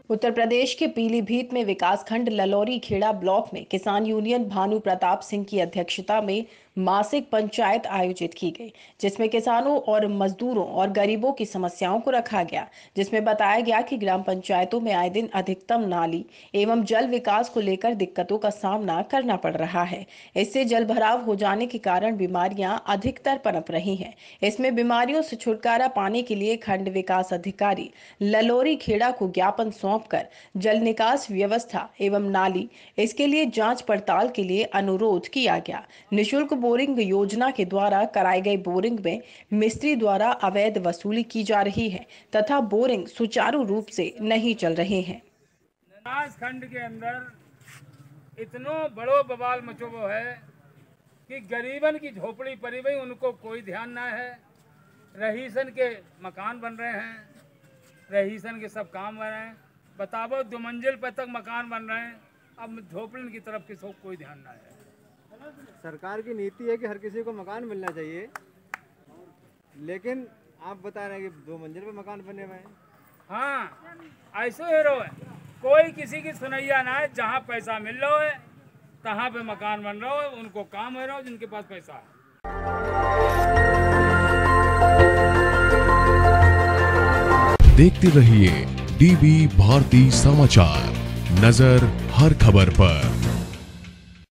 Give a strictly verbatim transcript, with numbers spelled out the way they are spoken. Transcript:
उत्तर प्रदेश के पीलीभीत में विकासखंड ललौरी खेड़ा ब्लॉक में किसान यूनियन भानु प्रताप सिंह की अध्यक्षता में मासिक पंचायत आयोजित की गई, जिसमें किसानों और मजदूरों और गरीबों की समस्याओं को रखा गया। जिसमें बताया गया कि ग्राम पंचायतों में आए दिन अधिकतम नाली एवं जल विकास को लेकर दिक्कतों का सामना करना पड़ रहा है। इससे जल भराव हो जाने के कारण बीमारियां अधिकतर पनप रही हैं। इसमें बीमारियों से छुटकारा पाने के लिए खंड विकास अधिकारी ललौरी खेड़ा को ज्ञापन सौंप कर जल निकास व्यवस्था एवं नाली इसके लिए जांच पड़ताल के लिए अनुरोध किया गया। निशुल्क बोरिंग योजना के द्वारा कराए गए बोरिंग में मिस्त्री द्वारा अवैध वसूली की जा रही है तथा बोरिंग सुचारू रूप से नहीं चल रहे हैं। खंड के अंदर इतनो बड़ो बवाल मचो है कि गरीबन की झोपड़ी पड़ी हुई, उनको कोई ध्यान ना है। रहीसन के मकान बन रहे हैं, रहीसन के सब काम बन रहे हैं। बताओ, दो मंजिल पे तक मकान बन रहे हैं, अब झोपड़न की तरफ किसी को कोई ध्यान ना है। सरकार की नीति है कि हर किसी को मकान मिलना चाहिए, लेकिन आप बता रहे हैं कि दो मंजिल पे मकान बने हुए हैं। हाँ, ऐसे ही रो है, कोई किसी की सुनैया ना है। जहाँ पैसा मिल रहा है तहाँ पे मकान बन रहा है, उनको काम हो रहा है जिनके पास पैसा है। देखते रहिए डीवी भारती समाचार, नजर हर खबर पर।